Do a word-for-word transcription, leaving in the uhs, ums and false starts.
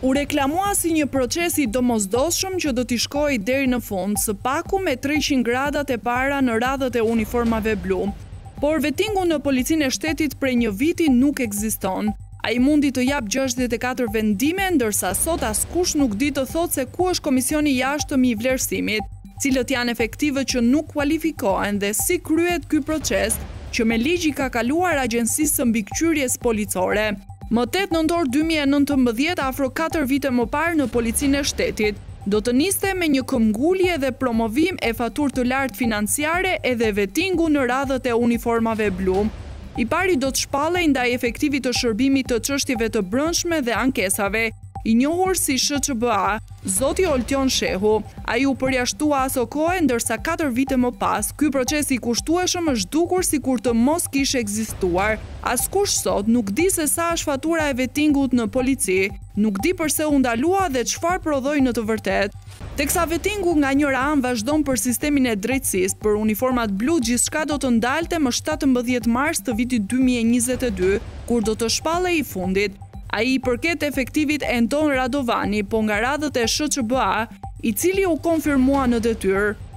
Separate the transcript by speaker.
Speaker 1: U reklamua si një proces i domosdoshëm që do t'i shkojë deri në fund, së paku me treqind gradat e para në radhët e uniformave blu. Por vettingu në Policinë e Shtetit prej një viti nuk ekziston. Ai mundi të jap gjashtëdhjetë e katër vendime, ndërsa sot askush nuk di të thotë se ku është komisioni jashtëm i vlerësimit, cilët janë efektivët që nuk kualifikohen dhe si kryhet ky proces, që me ligj i ka kaluar Agjencisë së Mbikëqyrjes Policore. Më tetë nëntor dy mijë e nëntëmbëdhjetë, afro katër vite më parë në Policinë e Shtetit, do të niste me një këmbgulje dhe promovim e faturë të lartë financiare edhe vettingu në radhët e uniformave blu. I pari do të shpallej ndaj efektivit të shërbimit të çështjeve të brendshme dhe ankesave, i njohur si S Q B A, zoti Oltion Shehu. Ai u përjashtua aso kohë, ndërsa katër vite më pas, ky proces i kushtueshëm është dukur sikur të mos kishte ekzistuar. Askush sot nuk di se sa është fatura e vettingut në polici, nuk di pse u ndalua dhe çfarë prodhoi në të vërtetë. Teksa vettingu nga njëra anë vazhdon për sistemin e drejtësisë, për uniformat blu gjithçka do të ndalte më shtatëmbëdhjetë mars të vitit dy mijë e njëzet e dy, kur do të shpallej i fundit. Ai i përket efektivit Enton Radovani, po nga radhët e S Q B A, i cili u konfirmua në detyrë.